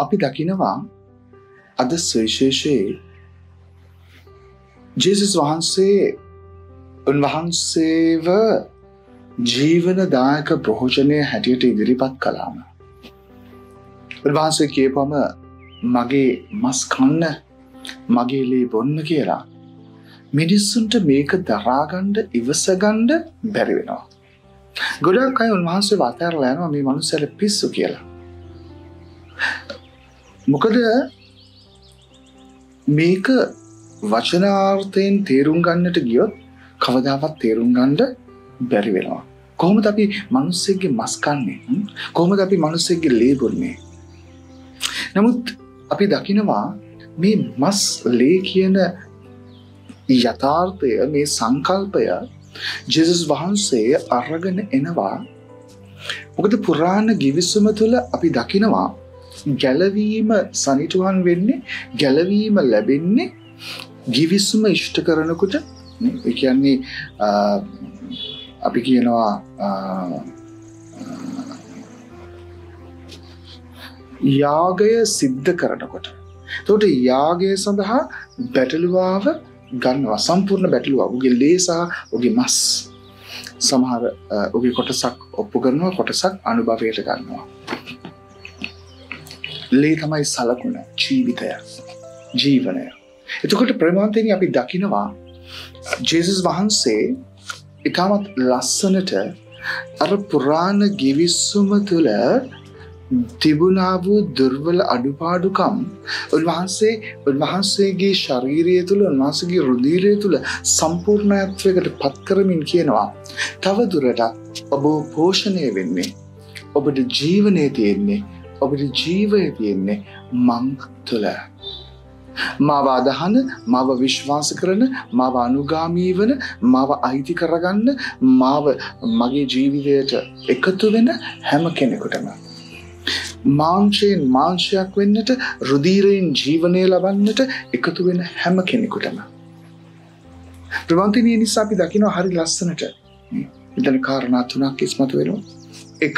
අපි දකිනවා අද සවිශේෂයේ ජේසුස් වහන්සේ උන්වහන්සේව ජීවනදායක භෝජනය හැටියට ඉදිරිපත් කළාම උන්වහන්සේ කියපම මගේ මස් කන්න මගේ ලේ බොන්න කියලා මිනිස්සුන්ට මේක දරාගන්න ඉවසගන්න බැරි වෙනවා. ගොඩක් අය උන්වහන්සේ වතාරලා යනවා මේ මිනිස්සුන්ට පිස්සු කියලා. මොකද මේක වචනාර්ථයෙන් තේරුම් ගන්නට ගියොත් කවදාවත් තේරුම් ගන්න බැරි වෙනවා. කොහොමද අපි මිනිස්සෙක්ගේ මස් කන්නේ? කොහොමද අපි මිනිස්සෙක්ගේ ලේ බොන්නේ? නමුත් අපි දකිනවා මේ මස් ලේ කියන යථාර්ථය මේ සංකල්පය ජේසුස් වහන්සේ අරගෙන එනවා. මොකද පුරාණ ගිවිසුම තුළ අපි දකිනවා ගැලවීම සනිටුහන් වෙන්නේ ගැලවීම ලැබෙන්නේ ගිවිසුම ඉෂ්ට කරනකොට. ඒ කියන්නේ අපි කියනවා යාගය සිද්ධ කරනකොට. එතකොට යාගය සඳහා බැටළුවාව ගන්නවා, සම්පූර්ණ බැටළුවා. ඔහුගේ ලේ සහ ඔහුගේ මස් සමහර ඔහුගේ කොටසක් ඔප්පු කරනවා, කොටසක් අනුභවයට ගන්නවා. ලේ තමයි සලකුණ, ජීවිතය, ජීවනය. එතකොට ප්‍රේමවන්තයනි අපි දකිනවා ජේසුස් වහන්සේ ඉතාමත් ලස්සනට අර පුරාණ ගිවිසුම තුළ තිබුණා වූ දුර්වල අඩුපාඩුකම් උන්වහන්සේගේ ශරීරය තුළ, උන්වහන්සේගේ රුධිරය තුළ සම්පූර්ණත්වයකට පත් කරමින් කියනවා තව දුරටත් ඔබ පෝෂණය වෙන්නේ, ඔබට ජීවනය තියෙන්නේ, ඔබට ජීවය තියෙන්නේ මං තුළ. මාව අදහන, මාව විශ්වාස කරන, මාව අනුගාමී වන, මාව අයිති කරගන්න, මාව මගේ ජීවිතයට එකතු වෙන හැම කෙනෙකුටම මාංශයෙන් මාංශයක් වෙන්නට, රුධිරයෙන් ජීවනය ලබන්නට එකතු වෙන හැම කෙනෙකුටම. ප්‍රවන්තිනිය නිසා අපි දකිනවා හරි ලස්සනට මෙතන කාරණා තුනක් ඉස්මතු වෙනවා. එක,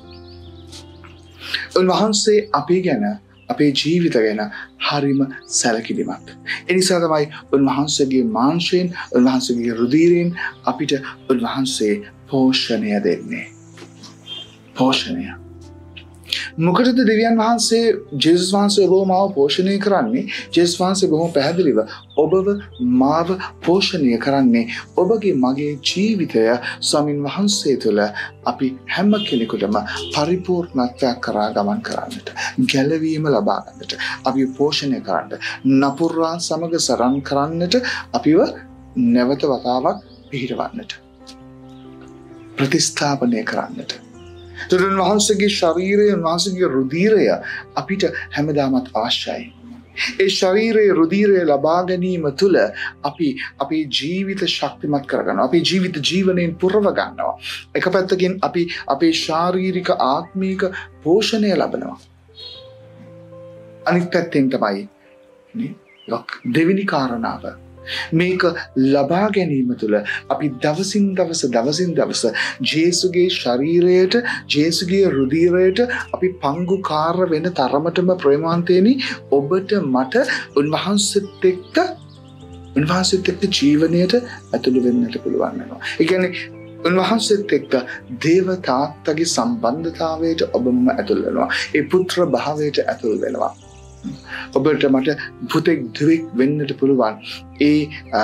උන්වහන්සේ අපි ගැන, අපේ ජීවිත ගැන හරිම සැලකිලිමත්. එනිසා තමයි උන්වහන්සේගේ මාංශයෙන්, උන්වහන්සේගේ රුධිරයෙන් අපිට උන්වහන්සේ පෝෂණය දෙන්නේ. පෝෂණය. මොකටද දෙවියන් වහන්සේ ජේසුස් වහන්සේ ඔබව මාව පෝෂණය කරන්නේ? ජේසුස් වහන්සේ බොහොම පැහැදිලිව ඔබව මාව පෝෂණය කරන්නේ ඔබගේ මගේ ජීවිතය ස්වාමින් වහන්සේ තුළ අපි හැම කෙනෙකුටම පරිපූර්ණත්වයක් කරා ගමන් කරන්නට, ගැලවීම ලබා ගන්නට, අපි පෝෂණය කරන්නට, නපුරාන් සමග සරන් කරන්නට, අපිව නැවත වතාවක් පිහිටවන්නට, ප්‍රතිස්ථාපනය කරන්නට. උන්වහන්සේගේ ශරීරය, උන්වහන්සේගේ රුධිරය අපිට හැමදාමත් අවශ්‍යයි. ඒ ශරීරයේ රුධිරය ලබා ගැනීම තුළ අපි අපේ ජීවිත ශක්තිමත් කරගන්නවා. අපේ ජීවිත ජීවනයෙන් පුරව ගන්නවා. එක පැත්තකින් අපි අපේ ශාරීරික ආත්මික පෝෂණය ලබනවා. අනිත් පැත්තෙන් තමයි දෙවෙනි කාරණාව. මේක ලබා ගැනීම තුළ අපි දවසින් දවස ජේසුගේ ශරීරයට, ජේසුගේ රුධිරයට අපි පංගුකාර වෙන තරමටම ප්‍රේමවන්තයනි ඔබට මට උන්වහන්සේත් එක්ක ජීවනයට ඇතුළු වෙන්නට පුළුවන් වෙනවා. ඒ කියන්නේ උන්වහන්සේත් එක්ක දේව තාත්තගේ සම්බන්ධතාවයට ඔබම ඇතුළු වෙනවා. ඒ පුත්‍ර භාවයට ඇතුළු වෙනවා. ඔබට මට පුතෙක් දුවෙක් වෙන්නට පුළුවන්. ඒ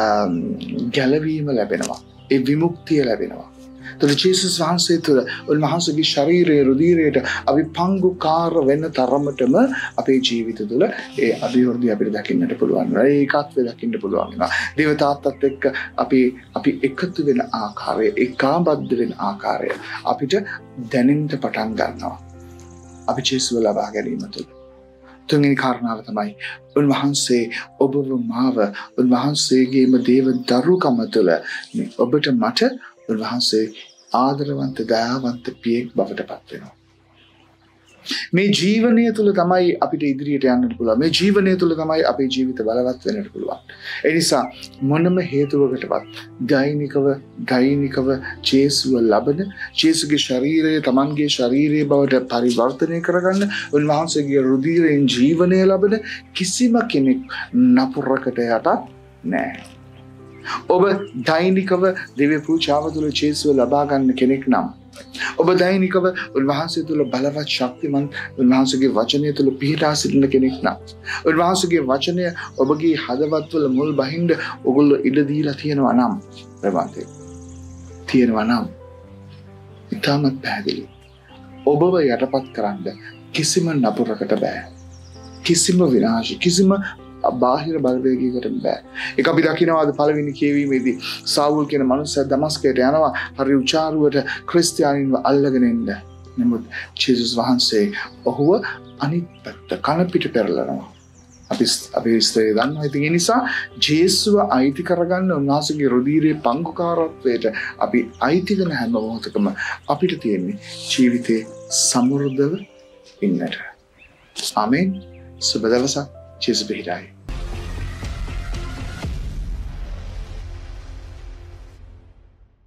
ගැලවීම ලැබෙනවා, ඒ විමුක්තිය ලැබෙනවා. එතකොට ජේසුස් වහන්සේ තුළ උන්වහන්සේගේ ශරීරයේ රුධිරයට අපි පංගුකාර වෙන තරමටම අපේ ජීවිත තුළ ඒ අභිවෘද්ධිය අපිට දකින්නට පුළුවන්. ඒකත්වය දකින්න පුළුවන් වෙනවා. දේව තාත්තත් එක්ක අපි එකතු වෙන ආකාරය, ඒකාබද්ධ වෙන ආකාරය අපිට දැනෙන්න පටන් ගන්නවා. අපි ජේසුව ලබා ගැනීම තුළ. තුන්වෙනි කාරණාව තමයි උන්වහන්සේ ඔබව මාව උන්වහන්සේගේම දේව දරුකම තුළ ඔබට මට උන්වහන්සේ ආදරවන්ත, දයාවන්ත පියෙක් බවට පත් වෙනවා. මේ ජීවනය තුළ තමයි අපිට ඉදිරියට යන්නට පුළුවන්. මේ ජීවනය තුළ තමයි අපේ ජීවිත බලවත් වෙන්නට පුළුවන්. ඒ නිසා මොනම හේතුවකටවත් ගෛනිකව ජේසුව ලබන ජේසුගේ ශරීරය තමන්ගේ ශරීරයේ බවට පරිවර්තනය කරගන්න උන්වහන්සේගේ රුධිරයෙන් ජීවනය ලබන කිසිම කෙනෙක් නපුරකට යටත් නැහැ. ඔබ දෛනිකව දිව්‍ය පූජාව තුළ ජේසුව ලබා ගන්න කෙනෙක් නම් ඔබ දෛනිකව උන්වහන්සේ තුළ බලවත් ශක්තිමත් උන්වහන්සේගේ වචනය තුළ පිහිටා සිටින කෙනෙක් නම් උන්වහන්සේගේ වචනය ඔබගේ හදවත්වල මුල් බහින්න ඔගොල්ලෝ ඉඩ දීලා තියෙනවා නම් ප්‍රවන්තේ තියෙනවා නම් ඉතාමත් පැහැදිලි ඔබව යටපත් කරන්න කිසිම නපුරකට බෑ කිසිම විනාශ කිසිම බාහිර බලවේගයකට බෑ. ඒක අපි දකිනවා අද පළවෙනි කියවීමේදී සාවුල් කියන මනුස්සයා දමස්කයට යනවා හරි උචාරුවට ක්‍රිස්තියානින්ව අල්ලගෙන එන්න. නමුත් ජේසුස් වහන්සේ ඔහුව අනිත් පැත්ත කන පිට පෙරලනවා. අපි ස්ත්‍රය දන්නවා. ඉතින් ඒ නිසා ජේසුව අයිති කරගන්න උන්වහන්සේගේ රුධිරයේ පංගුකාරත්වයට අපි අයිති වෙන හැම මොහොතකම අපිට තියෙන්නේ ජීවිතේ සමෘද්ධව ඉන්නට. ආමේන්. සුබ දවසක්. Jesus be Hidayah.